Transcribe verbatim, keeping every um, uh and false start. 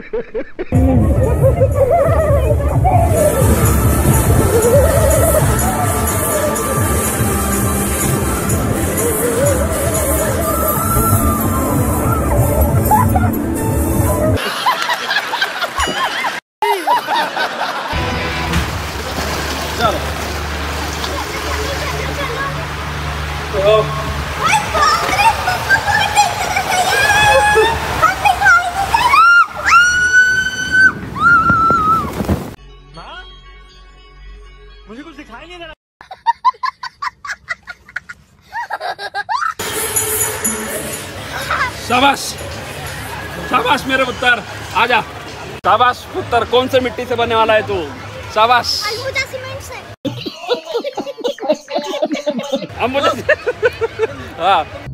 चलो मुझे कुछ दिखाई नहीं दे रहा। शाबाश शाबाश मेरे पुत्र, आजा। शाबाश पुत्र, कौन से मिट्टी से बनने वाला है तू? शाबाश। अलमुजा सीमेंट से। अंबुजा हाँ